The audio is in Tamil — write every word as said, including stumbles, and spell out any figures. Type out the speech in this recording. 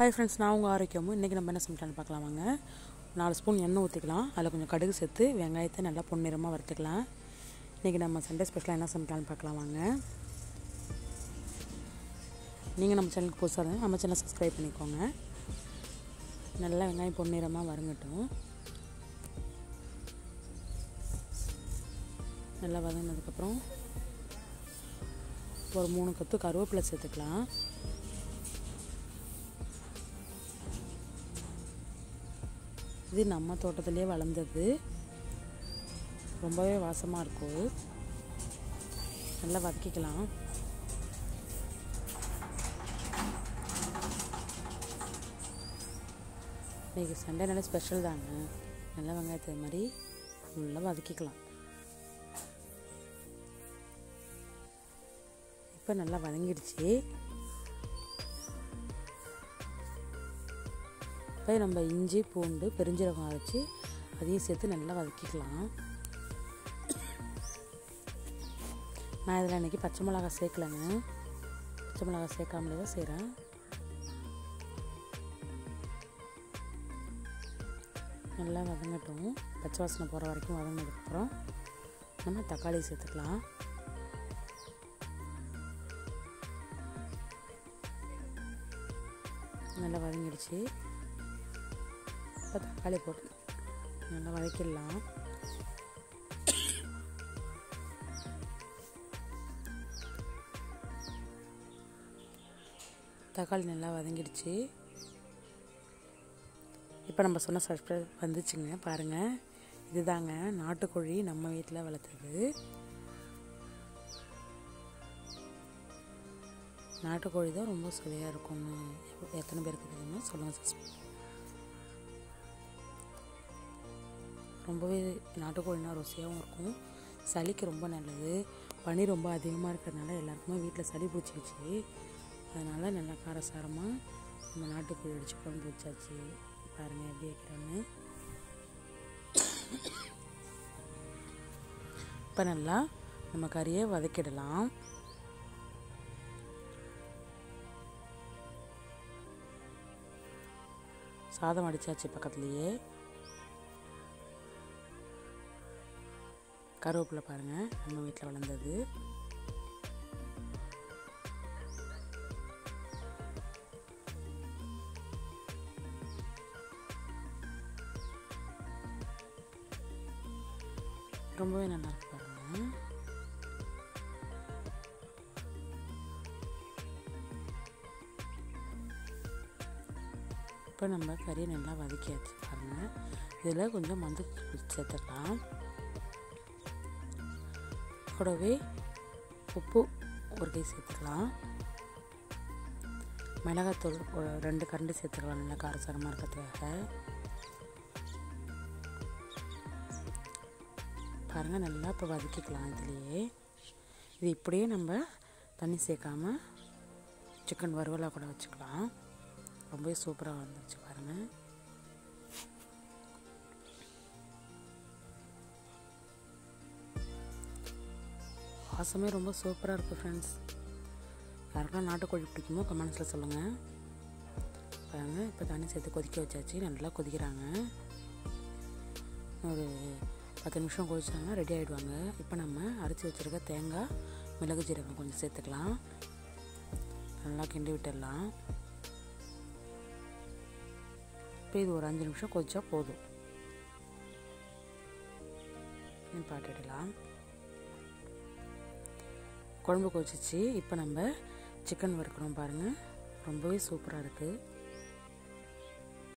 ஹாய் ஃப்ரெண்ட்ஸ், நான் உங்கள் ஆரோக்கியமும். இன்றைக்கி நம்ம என்ன சமைக்கலாம்னு பார்க்கலாம் வாங்க. நாலு ஸ்பூன் எண்ணெய் ஊற்றிக்கலாம். அதில் கொஞ்சம் கடுகு சேர்த்து வெங்காயத்தை நல்லா பொன்னிறமாக வறுத்துக்கலாம். இன்றைக்கி நம்ம சண்டே ஸ்பெஷலாக என்ன சமைக்கலாம்னு பார்க்கலாம் வாங்க. நீங்கள் நம்ம சேனலுக்கு புதுசாக இருந்தால் நம்ம சேனல் சப்ஸ்கிரைப் பண்ணிக்கோங்க. நல்லா வெங்காயம் பொன்னிறமாக வறுங்கட்டும். நல்லா வதங்கினதுக்கப்புறம் ஒரு மூணு கத்து கருவேப்பிலை சேர்த்துக்கலாம். இது நம்ம தோட்டத்திலே வளர்ந்தது, ரொம்பவே வாசமாக இருக்கும். நல்லா வதக்கிக்கலாம். இன்றைக்கி சண்டே நல்ல ஸ்பெஷல் தாங்க. நல்லா வெங்காயத்தை மாதிரி ஃபுல்லாக வதக்கிக்கலாம். இப்போ நல்லா வதங்கிடுச்சு. இப்போ நம்ம இஞ்சி பூண்டு பெருஞ்சீரகம் அரைச்சி அதையும் சேர்த்து நல்லா வதக்கிக்கலாம். நான் இதில் இன்றைக்கி பச்சை மிளகாய் சேர்க்கலைங்க. பச்சை மிளகாய் சேர்க்காமலே தான் செய்கிறேன். நல்லா வதங்கட்டும். பச்சை வாசனை போகிற வரைக்கும் வதங்கினதுக்கப்புறம் நம்ம தக்காளி சேர்த்துக்கலாம். நல்லா வதங்கிடுச்சு. இப்போ தக்காளி போட்டு நல்லா வதக்கிடலாம். தக்காளி நல்லா வதங்கிடுச்சு. இப்போ நம்ம சொன்ன சப்ஸ்கிரைப் வந்துச்சுங்க. பாருங்கள், இதுதாங்க நாட்டுக்கோழி நம்ம வீட்டில் வளர்த்தது. நாட்டுக்கோழி தான் ரொம்ப சுவையாக இருக்கும்னு எத்தனை பேருக்கு தெரியுமா சொல்லுங்கள் சிஸ்டர். ரொம்பவே நாட்டுக்கோழினா ருசியாகவும் இருக்கும். சளிக்கு ரொம்ப நல்லது. பனி ரொம்ப அதிகமாக இருக்கிறதுனால எல்லாருக்குமே வீட்டில் சளி பிடிச்சிக்கிச்சு. அதனால் நல்லா காரசாரமாக நம்ம நாட்டுக்கோழி அடித்து குழம்பு வச்சாச்சு. பாருங்கள் எப்படி வைக்கிறேன்னு. இப்போ நல்லா நம்ம கறியை வதக்கிடலாம். சாதம் அடித்தாச்சு பக்கத்துலேயே. கருவேப்பிலை பாருங்கள், நம்ம வீட்டில் வளர்ந்தது. ரொம்பவே நல்லா இருக்கு பாருங்கள். இப்போ நம்ம கறியை நல்லா வதக்கியாச்சு பாருங்கள். இதில் கொஞ்சம் மஞ்சள் சேர்த்துக்கலாம். கூடவே உப்பு ஒரு கை சேர்த்துக்கலாம். மிளகாத்தூள் ஒரு ரெண்டு கரண்டி சேர்த்துக்கலாம். நல்லா காரசாரமாக இருக்கிறதுக்காக. பாருங்கள், நல்லா இப்போ வதக்கிக்கலாம். இதுலேயே இது இப்படியே நம்ம தண்ணி சேர்க்காம சிக்கன் வறுவலாக கூட வச்சுக்கலாம். ரொம்பவே சூப்பராக வந்துச்சு பாருங்கள். வாசமே ரொம்ப சூப்பராக இருக்குது ஃப்ரெண்ட்ஸ். யாருக்கெல்லாம் நாட்டுக்கோழி பிடிக்குமோ கமெண்ட்ஸில் சொல்லுங்கள். பாருங்கள், இப்போ தண்ணி சேர்த்து கொதிக்க வச்சாச்சு. நல்லா கொதிக்கிறாங்க. ஒரு பத்து நிமிஷம் கொதிச்சாங்கன்னா ரெடி ஆகிடுவாங்க. இப்போ நம்ம அரைச்சி வச்சுருக்க தேங்காய் மிளகு ஜீரகம் கொஞ்சம் சேர்த்துக்கலாம். நல்லா கிண்டி விட்டுடலாம். இப்போ இது ஒரு அஞ்சு நிமிஷம் கொதிச்சா போதும். பாட்டிடலாம். குழம்பு கொதிச்சிச்சு. இப்போ நம்ம சிக்கன் வறுக்கணும் பாருங்கள். ரொம்பவே சூப்பராக இருக்குது.